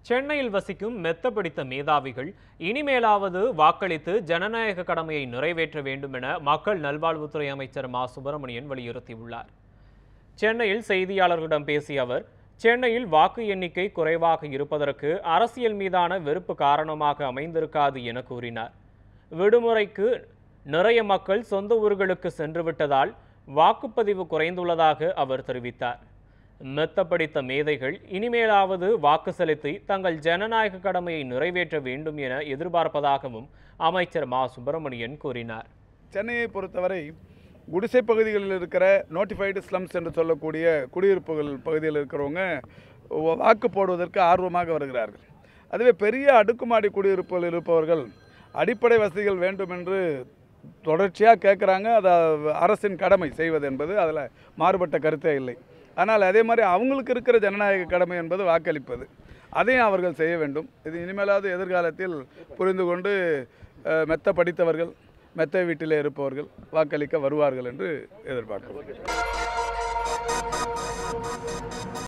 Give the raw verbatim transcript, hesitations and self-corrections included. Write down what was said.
சென்னையில் வசிக்கும் மெத்த பிடித்த மேதாவிகள் இனிமேலாவது வாக்களித்து ஜனநாயக கடமையை நிறைவேற்ற வேண்டும் என மக்கள் நல்வாழ்வுத்துறை அமைச்சர் மா சுப்பிரமணியன் வலியுறுத்தியுள்ளார். சென்னையில் செய்தியாளர்களிடம் பேசிய அவர், சென்னையில் வாக்கு எண்ணிக்கை குறைவாக இருப்பதற்கு அரசியல் மீதான வெறுப்பு காரணமாக அமைந்திருக்காது என கூறினார். விடுமுறைக்கு நிறைய மக்கள் சொந்த ஊர்களுக்கு சென்று விட்டதால் வாக்குப்பதிவு குறைந்துள்ளதாக அவர் தெரிவித்தார். மெத்த படித்த மேதைகள் இனிமேலாவது வாக்கு செலுத்தி தங்கள் ஜனநாயக கடமையை நிறைவேற்ற வேண்டும் என எதிர்பார்ப்பதாகவும் அமைச்சர் மா சுப்பிரமணியன் கூறினார். சென்னையை பொறுத்தவரை குடிசை பகுதிகளில் இருக்கிற நோட்டிஃபைடு ஸ்லம்ஸ் என்று சொல்லக்கூடிய குடியிருப்புகள் பகுதியில் இருக்கிறவங்க வாக்கு போடுவதற்கு ஆர்வமாக வருகிறார்கள். அதுவே பெரிய அடுக்குமாடி குடியிருப்புகள் இருப்பவர்கள் அடிப்படை வசதிகள் வேண்டும் என்று தொடர்ச்சியாக கேட்குறாங்க. அதை அரசின் கடமை செய்வது என்பது அதில் மாறுபட்ட கருத்தே இல்லை. ஆனால் அதே மாதிரி அவங்களுக்கு இருக்கிற ஜனநாயக கடமை என்பது வாக்களிப்பது. அதையும் அவர்கள் செய்ய வேண்டும். இது இனிமேலாவது எதிர்காலத்தில் புரிந்து கொண்டு மெத்த படித்தவர்கள், மெத்த வீட்டிலே இருப்பவர்கள் வாக்களிக்க வருவார்கள் என்று எதிர்பார்க்கிறோம்.